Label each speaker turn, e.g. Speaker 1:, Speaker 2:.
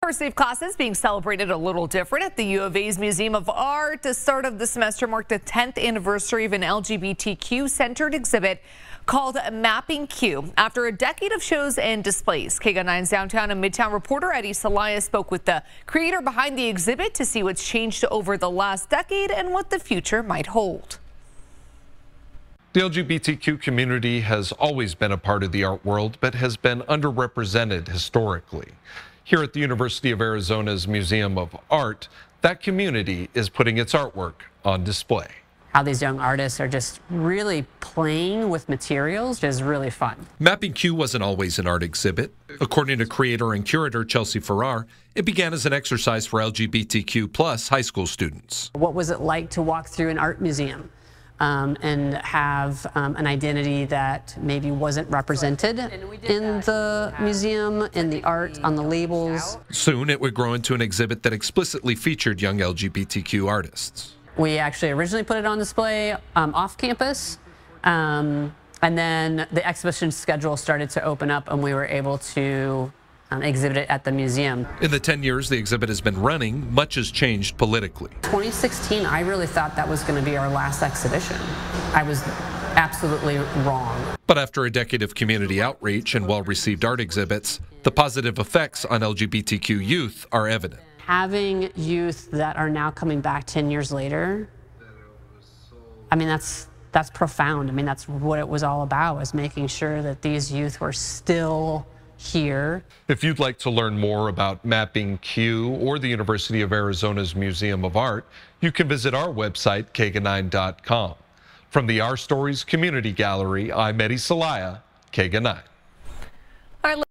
Speaker 1: First day of classes being celebrated a little different at the U of A's Museum of Art. The start of the semester marked the 10th anniversary of an LGBTQ-centered exhibit called Mapping Q. After a decade of shows and displays, KGUN 9's downtown and midtown reporter Eddie Celaya spoke with the creator behind the exhibit to see what's changed over the last decade and what the future might hold.
Speaker 2: The LGBTQ community has always been a part of the art world, but has been underrepresented historically. Here at the University of Arizona's Museum of Art, that community is putting its artwork on display.
Speaker 3: How these young artists are just really playing with materials is really fun.
Speaker 4: Mapping Q wasn't always an art exhibit. According to creator and curator Chelsea Farrar, it began as an exercise for LGBTQ plus high school students.
Speaker 3: What was it like to walk through an art museum and have an identity that maybe wasn't represented in the museum, in the art, on the labels?
Speaker 4: Soon it would grow into an exhibit that explicitly featured young LGBTQ artists.
Speaker 3: We actually originally put it on display off campus, and then the exhibition schedule started to open up and we were able to exhibit it at the museum.
Speaker 4: In the 10 years the exhibit has been running, much has changed politically.
Speaker 3: 2016, I really thought that was going to be our last exhibition. I was absolutely wrong.
Speaker 4: But after a decade of community outreach and well-received art exhibits, the positive effects on LGBTQ youth are evident.
Speaker 3: Having youth that are now coming back 10 years later, I mean, that's profound. I mean, that's what it was all about, was making sure that these youth were still here.
Speaker 2: If you'd like to learn more about Mapping Q or the University of Arizona's Museum of Art, you can visit our website, KGUN9.com. From the Our Stories Community Gallery, I'm Eddie Celaya, KGUN 9.